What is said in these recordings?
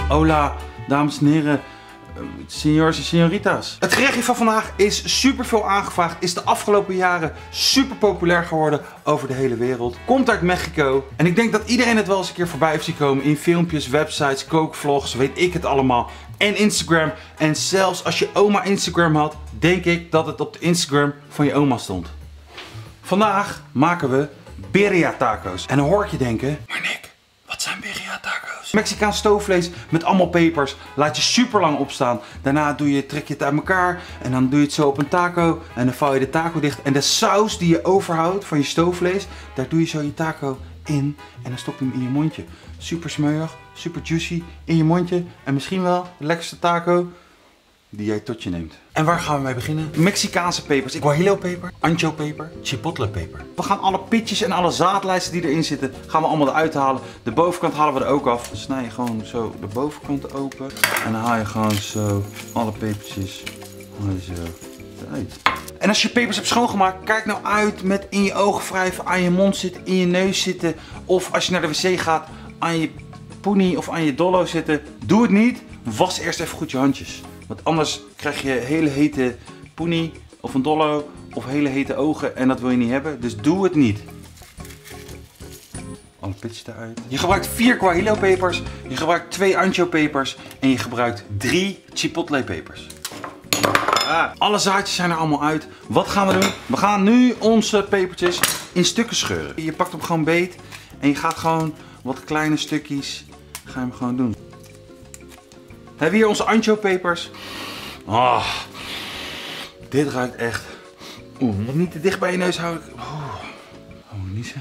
Hola, dames en heren, senors en senoritas. Het gerechtje van vandaag is super veel aangevraagd, is de afgelopen jaren super populair geworden over de hele wereld. Komt uit Mexico en ik denk dat iedereen het wel eens een keer voorbij heeft zien komen in filmpjes, websites, kookvlogs, weet ik het allemaal. En Instagram. En zelfs als je oma Instagram had, denk ik dat het op de Instagram van je oma stond. Vandaag maken we birria taco's. En dan hoor ik je denken, maar Nick, wat zijn birria taco's? Mexicaans stoofvlees met allemaal pepers. Laat je super lang opstaan. Daarna trek je het uit elkaar. En dan doe je het zo op een taco. En dan vouw je de taco dicht. En de saus die je overhoudt van je stoofvlees, daar doe je zo je taco in. En dan stop je hem in je mondje. Super smeuig, super juicy in je mondje. En misschien wel de lekkerste taco die jij tot je neemt. En waar gaan we mee beginnen? Mexicaanse pepers. Guajillo peper, ancho peper, chipotle peper. We gaan alle pitjes en alle zaadlijsten die erin zitten, gaan we allemaal eruit halen. De bovenkant halen we er ook af. Dan snij je gewoon zo de bovenkant open. En dan haal je gewoon zo alle pepertjes zo eruit. En als je pepers hebt schoongemaakt, kijk nou uit met in je ogen wrijven, aan je mond zitten, in je neus zitten. Of als je naar de wc gaat, aan je poenie of aan je dollo zitten. Doe het niet. Was eerst even goed je handjes. Want anders krijg je hele hete poenie of een dollo of hele hete ogen en dat wil je niet hebben. Dus doe het niet. Alle pitjes eruit. Je gebruikt 4 guajillo pepers, je gebruikt 2 ancho pepers en je gebruikt 3 chipotle pepers. Alle zaadjes zijn er allemaal uit. Wat gaan we doen? We gaan nu onze pepertjes in stukken scheuren. Je pakt hem gewoon beet en je gaat gewoon wat kleine stukjes, ga je hem gewoon doen. We hebben hier onze ancho pepers. Oh, dit ruikt echt. Moet niet te dicht bij je neus houden. Moet niezen.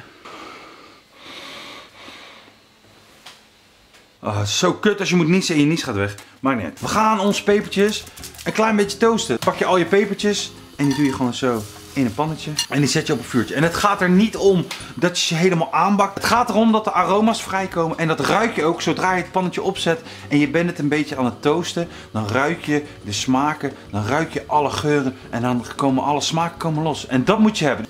Het is zo kut als je moet niezen en je nies gaat weg. Maakt niet uit. We gaan onze pepertjes een klein beetje toasten. Pak je al je pepertjes en die doe je gewoon zo in een pannetje. En die zet je op een vuurtje. En het gaat er niet om dat je ze helemaal aanbakt. Het gaat erom dat de aroma's vrijkomen. En dat ruik je ook zodra je het pannetje opzet. En je bent het een beetje aan het toasten. Dan ruik je de smaken. Dan ruik je alle geuren. En dan komen alle smaken komen los. En dat moet je hebben.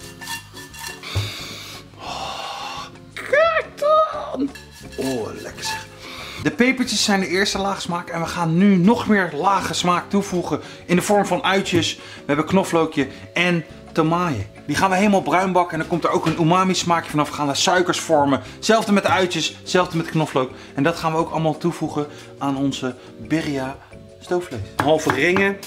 Kijk dan! Lekker zeg. De pepertjes zijn de eerste laag smaak en we gaan nu nog meer lage smaak toevoegen in de vorm van uitjes. We hebben knoflookje en tomaille. Die gaan we helemaal bruin bakken en dan komt er ook een umami smaakje vanaf. We gaan daar suikers vormen. Hetzelfde met de uitjes, hetzelfde met de knoflook. En dat gaan we ook allemaal toevoegen aan onze birria stoofvlees. Halve ringen.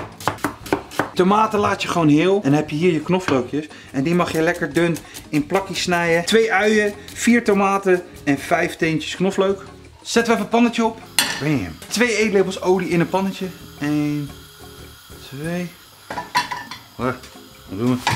Tomaten laat je gewoon heel. En dan heb je hier je knoflookjes. En die mag je lekker dun in plakjes snijden. 2 uien, 4 tomaten en 5 teentjes knoflook. Zetten we even een pannetje op. Bam. 2 eetlepels olie in een pannetje. 1, 2. Wat doen we?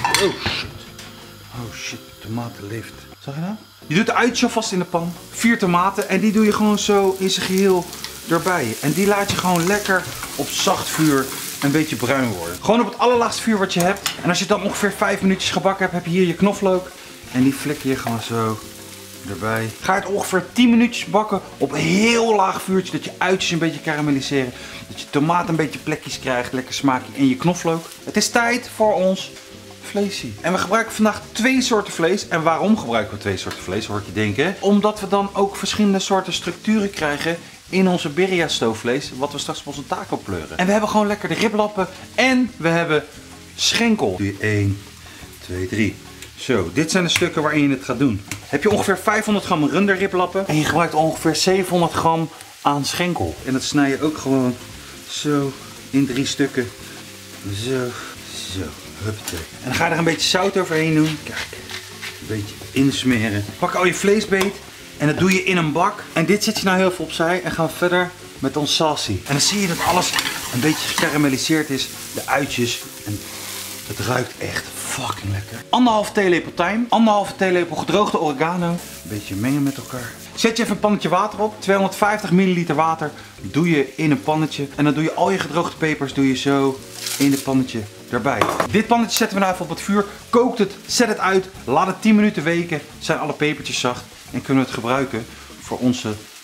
Oh shit, tomatenlift. Zag je dat? Je doet de uitje alvast in de pan. 4 tomaten en die doe je gewoon zo in zijn geheel erbij. En die laat je gewoon lekker op zacht vuur een beetje bruin worden. Gewoon op het allerlaagste vuur wat je hebt. En als je dan ongeveer 5 minuutjes gebakken hebt, heb je hier je knoflook. En die flikker je gewoon zo erbij. Ga het ongeveer 10 minuutjes bakken op een heel laag vuurtje. Dat je uitjes een beetje karamelliseren. Dat je tomaat een beetje plekjes krijgt. Lekker smaakje en je knoflook. Het is tijd voor ons vleesje. En we gebruiken vandaag 2 soorten vlees. En waarom gebruiken we 2 soorten vlees, hoor ik je denken? Omdat we dan ook verschillende soorten structuren krijgen in onze birria stoofvlees. Wat we straks op onze taco pleuren. En we hebben gewoon lekker de riblappen. En we hebben schenkel. Doe je 1, 2, 3. Zo, dit zijn de stukken waarin je het gaat doen. Heb je ongeveer 500 gram runderriblappen en je gebruikt ongeveer 700 gram aan schenkel. En dat snij je ook gewoon zo in 3 stukken. Zo, huppatee. En dan ga je er een beetje zout overheen doen. Kijk, een beetje insmeren. Pak al je vleesbeet en dat doe je in een bak. En dit zet je nou heel veel opzij en gaan we verder met ons salsie. En dan zie je dat alles een beetje gekarameliseerd is. De uitjes en het ruikt echt fucking lekker. 1,5 theelepel thyme, 1,5 theelepel gedroogde oregano. Een beetje mengen met elkaar. Zet je even een pannetje water op. 250 milliliter water doe je in een pannetje. En dan doe je al je gedroogde pepers doe je zo in het pannetje erbij. Dit pannetje zetten we nou even op het vuur. Kookt het, zet het uit. Laat het 10 minuten weken. Zijn alle pepertjes zacht. En kunnen we het gebruiken voor onze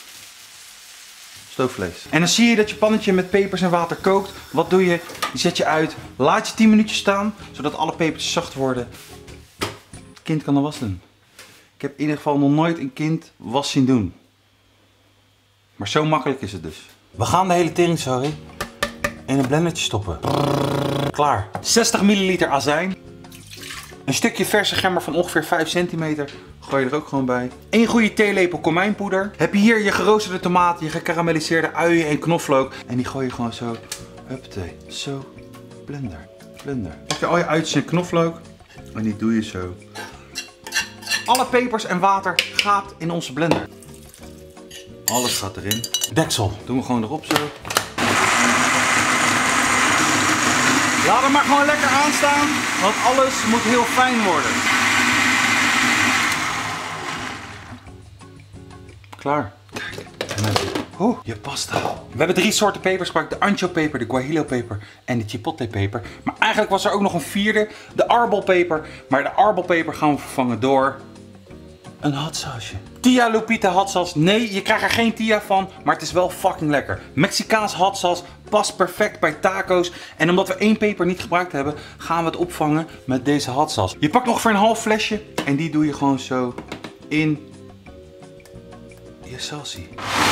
stoofvlees. En dan zie je dat je pannetje met pepers en water kookt. Wat doe je? Die zet je uit. Laat je 10 minuutjes staan, zodat alle pepertjes zacht worden. Het kind kan de was doen. Ik heb in ieder geval nog nooit een kind was zien doen. Maar zo makkelijk is het dus. We gaan de hele teringzooi in een blendertje stoppen. Klaar. 60 milliliter azijn. Een stukje verse gember van ongeveer 5 centimeter. Gooi je er ook gewoon bij. 1 goede theelepel komijnpoeder. Heb je hier je geroosterde tomaten, je gekarameliseerde uien en knoflook. En die gooi je gewoon zo. Huppatee. Zo. Blender. Blender. Pak je al je uitjes en knoflook. En die doe je zo. Alle pepers en water gaat in onze blender. Alles gaat erin. Deksel. Doen we gewoon erop zo. Laat hem maar gewoon lekker aanstaan, want alles moet heel fijn worden. Klaar. Kijk. En dan heb je je pasta. We hebben 3 soorten pepers gebruikt. De anchopeper, de guajillo-peper en de chipotle-peper. Maar eigenlijk was er ook nog een vierde, de arbol-peper. Maar de arbol-peper gaan we vervangen door een hotsausje. Tia Lupita hotsaus. Nee, je krijgt er geen tia van, maar het is wel fucking lekker. Mexicaans hotsaus past perfect bij taco's. En omdat we 1 peper niet gebruikt hebben, gaan we het opvangen met deze hotsaus. Je pakt ongeveer een half flesje en die doe je gewoon zo in je salsie.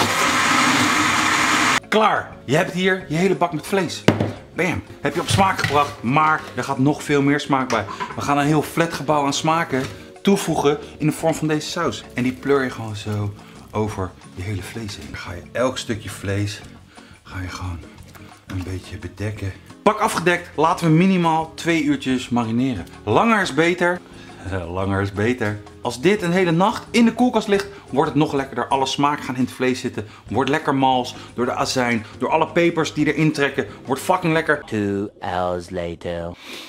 Klaar. Je hebt hier je hele bak met vlees. Bam. Heb je op smaak gebracht, maar er gaat nog veel meer smaak bij. We gaan een heel flatgebouw aan smaken toevoegen in de vorm van deze saus. En die pleur je gewoon zo over je hele vlees heen. Dan ga je elk stukje vlees gewoon een beetje bedekken. Pak afgedekt, laten we minimaal 2 uurtjes marineren. Langer is beter. Langer is beter. Als dit een hele nacht in de koelkast ligt, wordt het nog lekkerder. Alle smaak gaan in het vlees zitten. Wordt lekker mals door de azijn, door alle pepers die erin trekken. Wordt fucking lekker. 2 hours later.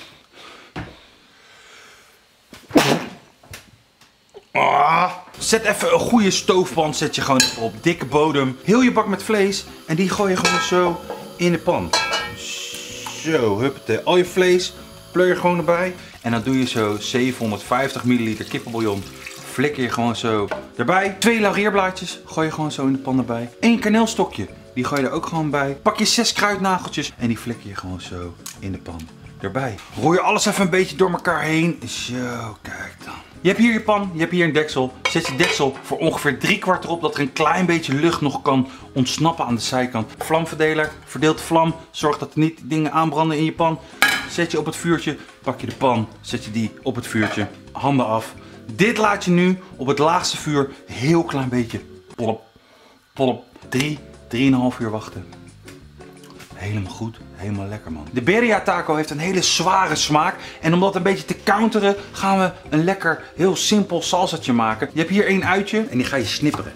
Zet even een goede stoofpan, zet je gewoon even op dikke bodem. Heel je bak met vlees en die gooi je gewoon zo in de pan. Zo, huppatee. Al je vlees pleur je gewoon erbij. En dan doe je zo 750 milliliter kippenbouillon. Flikker je gewoon zo erbij. 2 laurierblaadjes gooi je gewoon zo in de pan erbij. 1 kaneelstokje, die gooi je er ook gewoon bij. Pak je 6 kruidnageltjes en die flikker je gewoon zo in de pan erbij. Roer je alles even een beetje door elkaar heen. Zo, kijk dan. Je hebt hier je pan, je hebt hier een deksel. Zet je deksel voor ongeveer 3/4 erop, dat er een klein beetje lucht nog kan ontsnappen aan de zijkant. Vlamverdeler, verdeelt de vlam, zorg dat er niet dingen aanbranden in je pan. Zet je op het vuurtje, pak je de pan, zet je die op het vuurtje, handen af. Dit laat je nu op het laagste vuur heel klein beetje polop, polop, 3,5 uur wachten. Helemaal goed, helemaal lekker man. De birria taco heeft een hele zware smaak. En om dat een beetje te counteren, gaan we een lekker, heel simpel salsatje maken. Je hebt hier 1 uitje en die ga je snipperen.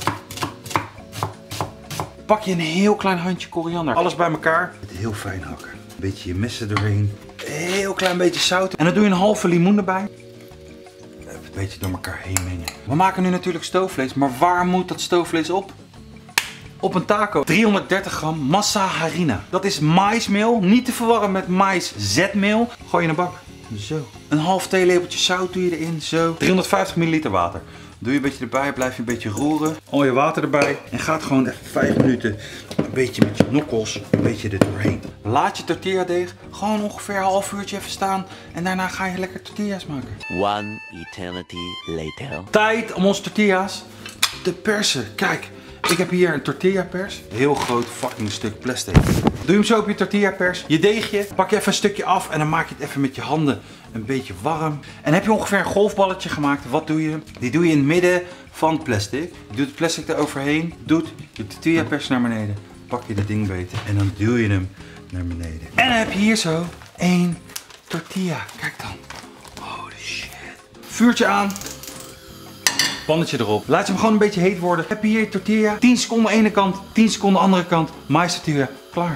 Pak je een heel klein handje koriander. Alles bij elkaar. Heel fijn hakken. Een beetje je messen doorheen. Heel klein beetje zout. En dan doe je een halve limoen erbij. Even een beetje door elkaar heen mengen. We maken nu natuurlijk stoofvlees, maar waar moet dat stoofvlees op? Op een taco 330 gram massa harina. Dat is maïsmeel, niet te verwarren met maïszetmeel. Gooi je in een bak. Zo. Een half theelepeltje zout doe je erin. Zo. 350 milliliter water. Doe je een beetje erbij, blijf je een beetje roeren. Al je water erbij. En gaat gewoon even 5 minuten een beetje met je nokkels een beetje er doorheen. Laat je tortilla deeg gewoon ongeveer een half uurtje even staan. En daarna ga je lekker tortillas maken. 1 eternity later. Tijd om onze tortillas te persen. Kijk. Ik heb hier een tortilla pers. Heel groot fucking stuk plastic. Doe je hem zo op je tortilla pers. Je deegje. Pak je even een stukje af en dan maak je het even met je handen een beetje warm. En heb je ongeveer een golfballetje gemaakt. Wat doe je? Die doe je in het midden van het plastic. Je doet het plastic eroverheen. Doet je tortilla pers naar beneden. Pak je de ding beter en dan duw je hem naar beneden. En dan heb je hier zo 1 tortilla. Kijk dan. Holy shit. Vuurtje aan. Pannetje erop. Laat je hem gewoon een beetje heet worden. Heb je hier je tortilla. 10 seconden ene kant, 10 seconden andere kant. Mais tortilla. Klaar.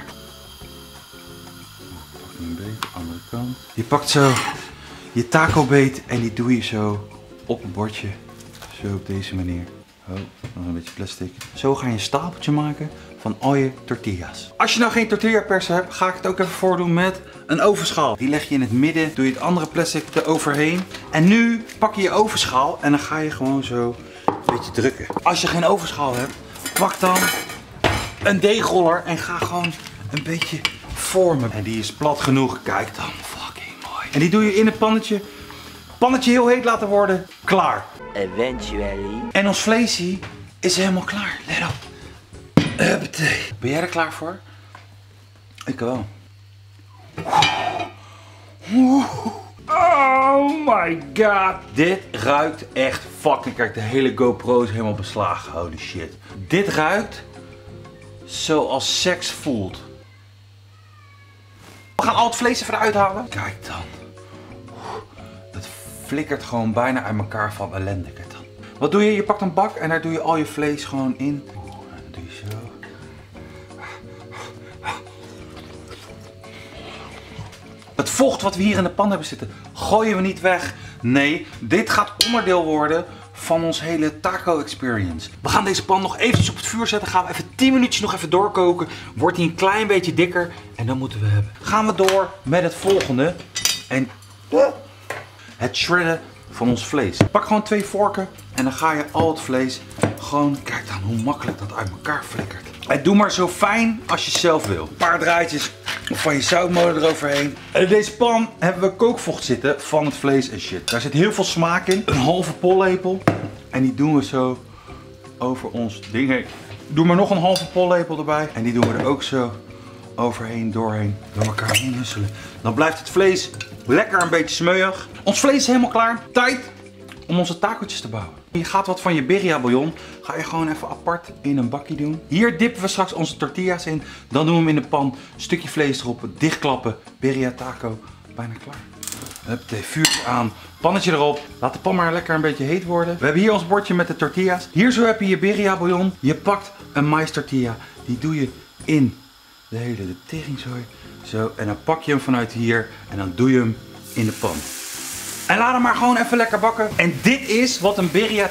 Pak een beetje, andere kant. Je pakt zo je taco beet en die doe je zo op een bordje. Zo op deze manier. Oh, nog een beetje plastic. Zo ga je een stapeltje maken van al je tortillas. Als je nou geen tortilla pers hebt, ga ik het ook even voordoen met een ovenschaal. Die leg je in het midden, doe je het andere plastic eroverheen. En nu pak je je ovenschaal en dan ga je gewoon zo een beetje drukken. Als je geen ovenschaal hebt, pak dan een deegroller en ga gewoon een beetje vormen. En die is plat genoeg, kijk dan, fucking mooi. En die doe je in het pannetje. Pannetje heel heet laten worden, klaar. Eventually. En ons vleesie is helemaal klaar, let op. Huppatee. Ben jij er klaar voor? Ik wel. Oh my god. Dit ruikt echt fucking... Kijk, de hele GoPro is helemaal beslagen. Holy shit. Dit ruikt zoals seks voelt. We gaan al het vlees even eruit halen. Kijk dan. Het flikkert gewoon bijna uit elkaar van ellende. Kijk dan. Wat doe je? Je pakt een bak en daar doe je al je vlees gewoon in. En dan doe je zo. Het vocht wat we hier in de pan hebben zitten, gooien we niet weg. Nee, dit gaat onderdeel worden van ons hele taco experience. We gaan deze pan nog eventjes op het vuur zetten. Gaan we even 10 minuutjes nog even doorkoken. Wordt hij een klein beetje dikker. En dan moeten we hebben. Gaan we door met het volgende. En het shredden van ons vlees. Pak gewoon 2 vorken. En dan ga je al het vlees gewoon... Kijk dan hoe makkelijk dat uit elkaar flikkert. En doe maar zo fijn als je zelf wil. Een paar draadjes van je zoutmolen eroverheen. En in deze pan hebben we kookvocht zitten van het vlees en shit. Daar zit heel veel smaak in. Een halve pollepel. En die doen we zo over ons ding heen. Doe maar nog een halve pollepel erbij. En die doen we er ook zo overheen, doorheen. Door elkaar heen husselen. Dan blijft het vlees lekker een beetje smeuig. Ons vlees is helemaal klaar. Tijd om onze tacootjes te bouwen. Je gaat wat van je birria bouillon, ga je gewoon even apart in een bakje doen. Hier dippen we straks onze tortillas in. Dan doen we hem in de pan, stukje vlees erop, dichtklappen, birria taco, bijna klaar. Huppatee, vuurtje aan, pannetje erop. Laat de pan maar lekker een beetje heet worden. We hebben hier ons bordje met de tortillas. Hier zo heb je je birria bouillon. Je pakt een mais tortilla, die doe je in de teringzooi. Zo, en dan pak je hem vanuit hier en dan doe je hem in de pan. En laat hem maar gewoon even lekker bakken. En dit is wat een birria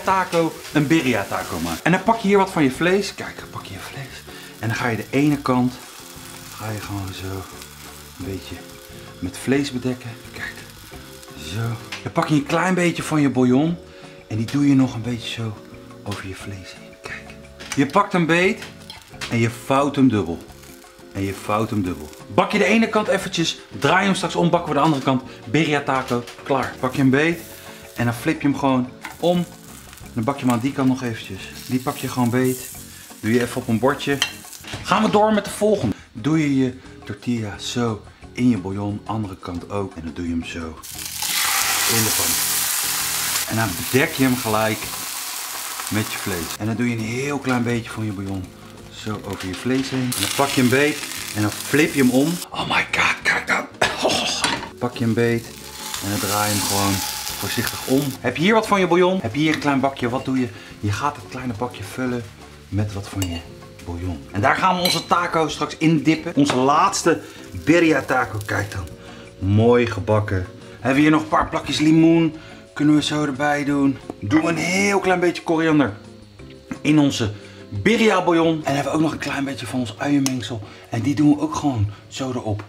taco maakt. En dan pak je hier wat van je vlees. Kijk, dan pak je je vlees. En dan ga je de ene kant, ga je gewoon zo een beetje met vlees bedekken. Kijk, zo. Dan pak je een klein beetje van je bouillon. En die doe je nog een beetje zo over je vlees heen. Kijk. Je pakt een beet en je vouwt hem dubbel. En je vouwt hem dubbel. Bak je de ene kant eventjes, draai hem straks om, bakken we de andere kant. Birria taco, klaar. Pak je hem beet en dan flip je hem gewoon om. Dan bak je hem aan die kant nog eventjes. Die pak je gewoon beet. Doe je even op een bordje. Gaan we door met de volgende. Doe je je tortilla zo in je bouillon, andere kant ook. En dan doe je hem zo in de pan. En dan bedek je hem gelijk met je vlees. En dan doe je een heel klein beetje van je bouillon zo over je vlees heen. En dan pak je hem beet en dan flip je hem om. Oh my god, kijk dan. Pak je hem beet en dan draai je hem gewoon voorzichtig om. Heb je hier wat van je bouillon? Heb je hier een klein bakje? Wat doe je? Je gaat het kleine bakje vullen met wat van je bouillon. En daar gaan we onze taco straks in dippen. Onze laatste birria taco. Kijk dan. Mooi gebakken. Hebben we hier nog een paar plakjes limoen. Kunnen we zo erbij doen. Doen we een heel klein beetje koriander in onze birria bouillon. En hebben we ook nog een klein beetje van ons uienmengsel. En die doen we ook gewoon zo erop.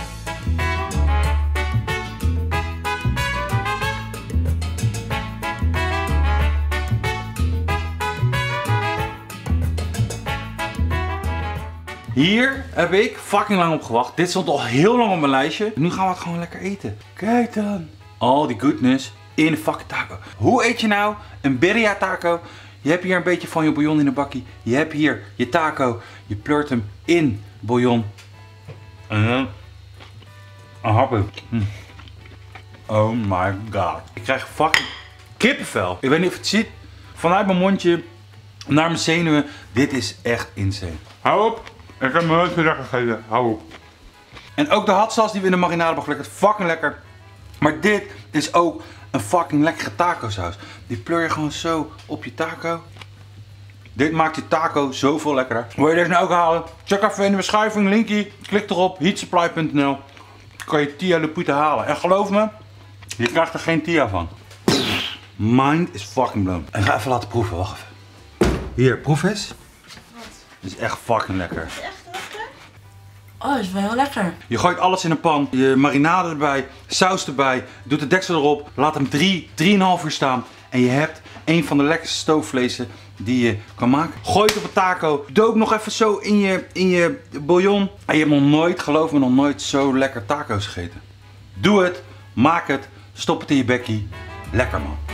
Hier heb ik fucking lang op gewacht. Dit stond al heel lang op mijn lijstje. Nu gaan we het gewoon lekker eten. Kijk dan. Al die goodness in een fucking taco. Hoe eet je nou een birria taco? Je hebt hier een beetje van je bouillon in een bakkie. Je hebt hier je taco. Je pleurt hem in bouillon. En dan een hapje. Oh my god. Ik krijg fucking kippenvel. Ik weet niet of je het ziet. Vanuit mijn mondje naar mijn zenuwen. Dit is echt insane. Hou op. Ik heb me nooit meer lekker gegeten. Hou op. En ook de hotsaus die we in de marinade hebben geflikkerd. Fucking lekker. Maar dit is ook een fucking lekkere taco saus. Die pleur je gewoon zo op je taco. Dit maakt je taco zoveel lekkerder. Wil je deze nou ook halen? Check even in de beschrijving, linkie. Klik erop, heatsupply.nl. Kan je Tia Lupita halen. En geloof me, je krijgt er geen Tia van. Mind is fucking blown. En ga even laten proeven, wacht even. Hier, proef eens. Wat? Dit is echt fucking lekker. Is het echt lekker? Oh, dat is wel heel lekker. Je gooit alles in een pan, je marinade erbij, saus erbij, doet de deksel erop, laat hem 3,5 uur staan. En je hebt een van de lekkerste stoofvleesen die je kan maken. Gooi het op een taco, doop nog even zo in je bouillon. En je hebt nog nooit, geloof me, nog nooit zo lekker taco's gegeten. Doe het, maak het, stop het in je bekkie. Lekker man.